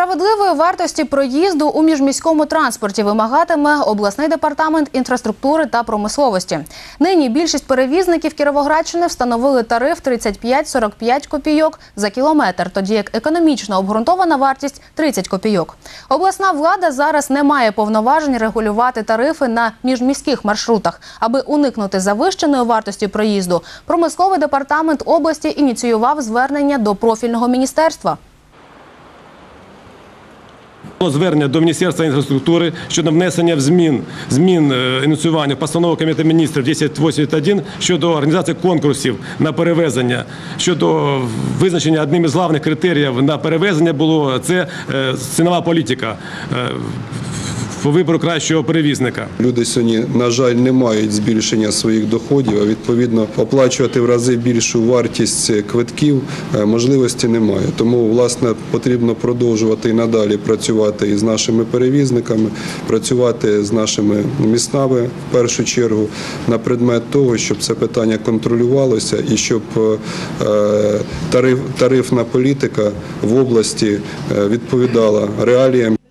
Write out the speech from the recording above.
Справедливої вартості проїзду у міжміському транспорті вимагатиме обласний департамент інфраструктури та промисловості. Нині більшість перевізників Кіровоградщини встановили тариф 35-45 копійок за кілометр, тоді як економічно обґрунтована вартість – 30 копійок. Обласна влада зараз не має повноважень регулювати тарифи на міжміських маршрутах. Аби уникнути завищеної вартості проїзду, промисловий департамент області ініціював звернення до профільного міністерства. Звернення до Міністерства інфраструктури щодо внесення змін ініціювання постанови Кабінету міністрів 1081 щодо організації конкурсів на перевезення, щодо визначення одним із головних критеріїв на перевезення було це цінова політика по вибору кращого перевізника. Люди сьогодні, на жаль, не мають збільшення своїх доходів, а відповідно оплачувати в рази більшу вартість квитків можливості немає. Тому, власне, потрібно продовжувати і надалі працювати із нашими перевізниками, працювати з нашими містами, в першу чергу, на предмет того, щоб це питання контролювалося і щоб тарифна політика в області відповідала реаліям.